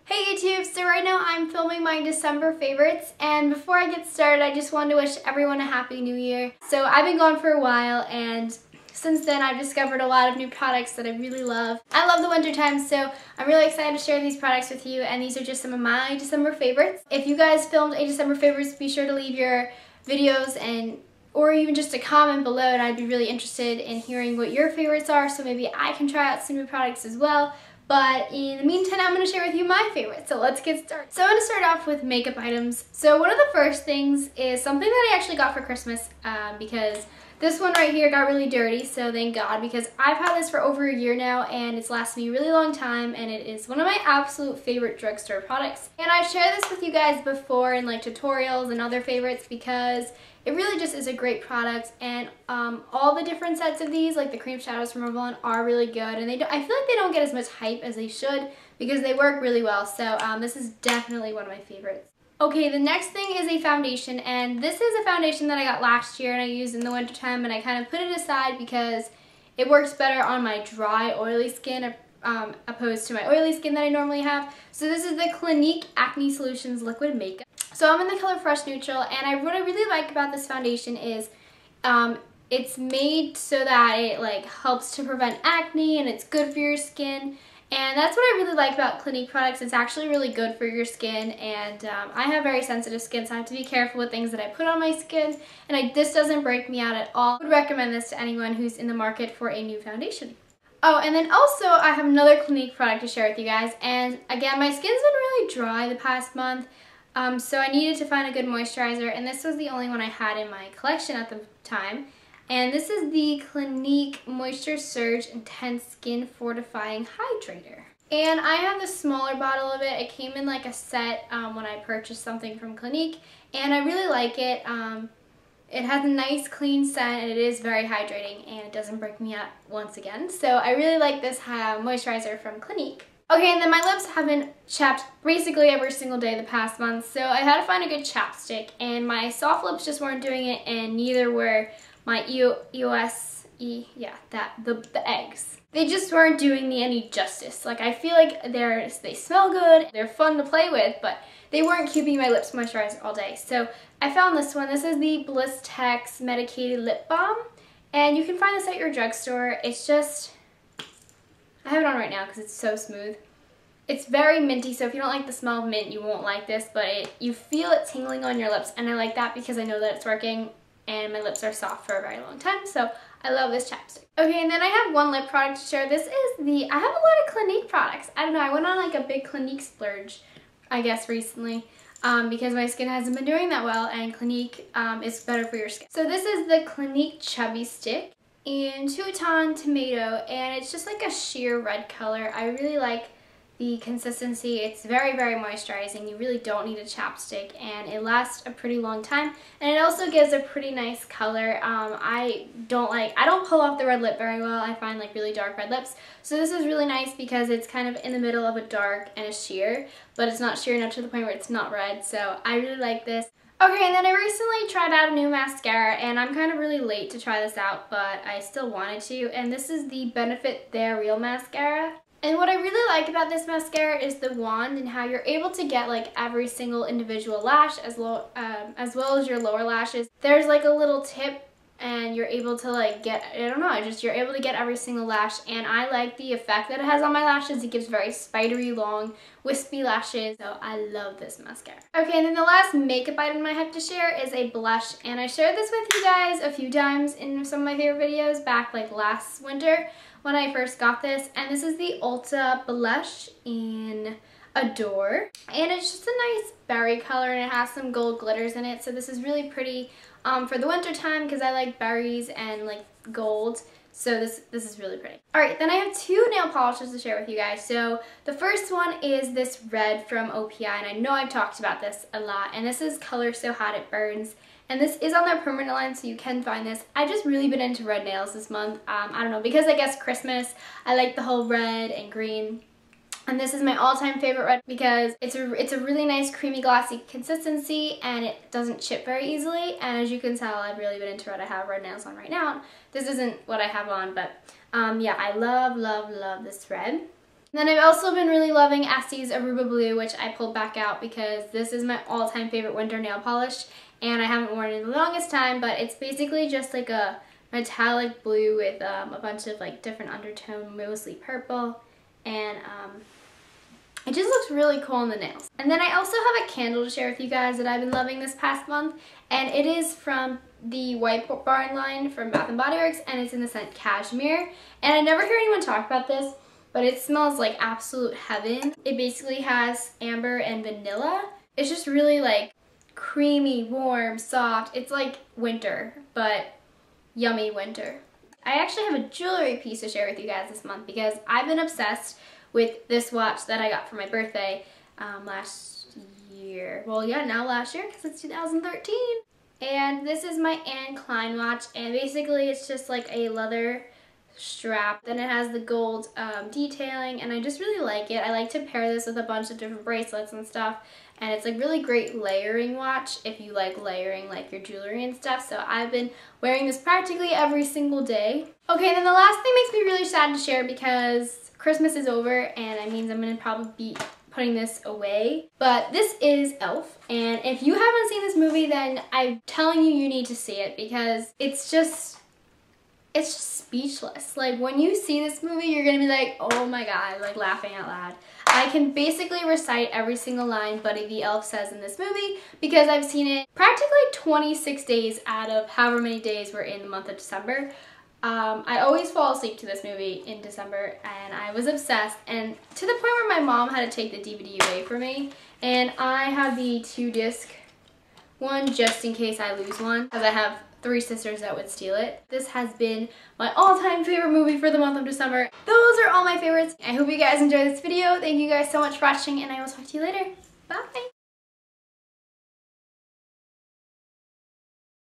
Hey YouTube, so right now I'm filming my December favorites, and before I get started I just wanted to wish everyone a happy new year. So I've been gone for a while, and since then I've discovered a lot of new products that I really love. I love the winter time, so I'm really excited to share these products with you, and these are just some of my December favorites. If you guys filmed a December favorites, be sure to leave your videos or even just a comment below, and I'd be really interested in hearing what your favorites are, so maybe I can try out some new products as well. But in the meantime, I'm going to share with you my favorites, so let's get started. So I'm going to start off with makeup items. So one of the first things is something that I actually got for Christmas because this one right here got really dirty, so thank God, because I've had this for over a year now and it's lasted me a really long time, and it is one of my absolute favorite drugstore products. And I've shared this with you guys before in like tutorials and other favorites because it really just is a great product, and all the different sets of these, like the cream shadows from Revlon, are really good, and I feel like they don't get as much hype as they should because they work really well, so this is definitely one of my favorites. Okay, the next thing is a foundation, and this is a foundation that I got last year and I used in the wintertime, and I kind of put it aside because it works better on my dry, oily skin opposed to my oily skin that I normally have. So this is the Clinique Acne Solutions Liquid Makeup. So I'm in the color Fresh Neutral, and what I really like about this foundation is it's made so that it like helps to prevent acne and it's good for your skin. And that's what I really like about Clinique products. It's actually really good for your skin, and I have very sensitive skin, so I have to be careful with things that I put on my skin, and this doesn't break me out at all. I would recommend this to anyone who's in the market for a new foundation. Oh, and then also I have another Clinique product to share with you guys, and again, my skin's been really dry the past month, so I needed to find a good moisturizer, and this was the only one I had in my collection at the time. And this is the Clinique Moisture Surge Intense Skin Fortifying Hydrator. And I have the smaller bottle of it. It came in like a set when I purchased something from Clinique, and I really like it. It has a nice clean scent, and it is very hydrating, and it doesn't break me out once again. So I really like this moisturizer from Clinique. Okay, and then my lips have been chapped basically every single day the past month, so I had to find a good chapstick, and my soft lips just weren't doing it, and neither were my the eggs. They just weren't doing me any justice. Like, I feel like they smell good, they're fun to play with, but they weren't keeping my lips moisturized all day. So I found this one. This is the Blistex Medicated Lip Balm, and you can find this at your drugstore. It's just, I have it on right now because it's so smooth. It's very minty, so if you don't like the smell of mint, you won't like this, but you feel it tingling on your lips, and I like that because I know that it's working, and my lips are soft for a very long time, so I love this chapstick. Okay, and then I have one lip product to share. This is I have a lot of Clinique products. I don't know, I went on like a big Clinique splurge, I guess, recently, because my skin hasn't been doing that well, and Clinique is better for your skin. So this is the Clinique Chubby Stick in Teuton Tomato, and it's just like a sheer red color. I really like the consistency. It's very, very moisturizing. You really don't need a chapstick, and it lasts a pretty long time, and it also gives a pretty nice color. I don't pull off the red lip very well. I find like really dark red lips, so this is really nice because it's kind of in the middle of a dark and a sheer, but it's not sheer enough to the point where it's not red, so I really like this. Okay, and then I recently tried out a new mascara, and I'm kind of really late to try this out, but I still wanted to, and this is the Benefit They're Real Mascara. And what I really like about this mascara is the wand and how you're able to get like every single individual lash as well as your lower lashes. There's like a little tip, and you're able to like get, you're able to get every single lash, and I like the effect that it has on my lashes. It gives very spidery, long, wispy lashes, so I love this mascara. Okay, and then the last makeup item I have to share is a blush, and I shared this with you guys a few times in some of my favorite videos back like last winter when I first got this, and this is the Ulta Blush in Adore, and it's just a nice berry color, and it has some gold glitters in it, so this is really pretty for the winter time because I like berries and like gold, so this is really pretty. Alright, then I have two nail polishes to share with you guys. So the first one is this red from OPI, and I know I've talked about this a lot, and this is Color So Hot It Burns. And this is on their permanent line, so you can find this. I've just really been into red nails this month. I don't know, because I guess Christmas, I like the whole red and green. And this is my all-time favorite red because it's a really nice creamy glossy consistency, and it doesn't chip very easily. And as you can tell, I've really been into red. I have red nails on right now. This isn't what I have on, but yeah, I love, love, love this red. And then I've also been really loving Essie's Aruba Blue, which I pulled back out because this is my all-time favorite winter nail polish, and I haven't worn it in the longest time, but it's basically just like a metallic blue with a bunch of like different undertone, mostly purple, and it just looks really cool on the nails. And then I also have a candle to share with you guys that I've been loving this past month, and it is from the White Barn line from Bath & Body Works, and it's in the scent Cashmere. And I never hear anyone talk about this, but it smells like absolute heaven. It basically has amber and vanilla. It's just really like creamy, warm, soft. It's like winter, but yummy winter. I actually have a jewelry piece to share with you guys this month because I've been obsessed with this watch that I got for my birthday last year. Well, yeah, now last year because it's 2013. And this is my Anne Klein watch, and basically it's just like a leather strap. Then it has the gold detailing, and I just really like it. I like to pair this with a bunch of different bracelets and stuff, and it's like really great layering watch if you like layering like your jewelry and stuff. So I've been wearing this practically every single day. Okay, then the last thing makes me really sad to share because Christmas is over, and it means I'm gonna probably be putting this away. But this is Elf, and if you haven't seen this movie, then I'm telling you, you need to see it because it's just speechless. Like when you see this movie, you're gonna be like, oh my god, like laughing out loud. I can basically recite every single line Buddy the Elf says in this movie because I've seen it practically 26 days out of however many days we're in the month of December. I always fall asleep to this movie in December, and I was obsessed, and to the point where my mom had to take the DVD away from me, and I have the 2-disc one just in case I lose one because I have 3 sisters that would steal it. This has been my all-time favorite movie for the month of December. Those are all my favorites. I hope you guys enjoyed this video. Thank you guys so much for watching, and I will talk to you later. Bye!